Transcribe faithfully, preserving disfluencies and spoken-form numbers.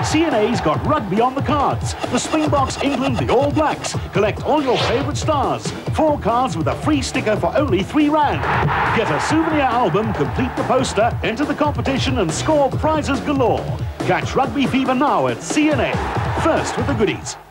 C N A's got rugby on the cards. The Springboks, England, the All Blacks. Collect all your favourite stars. Four cards with a free sticker for only three rand. Get a souvenir album, complete the poster, enter the competition and score prizes galore. Catch Rugby Fever now at C N A. First with the goodies.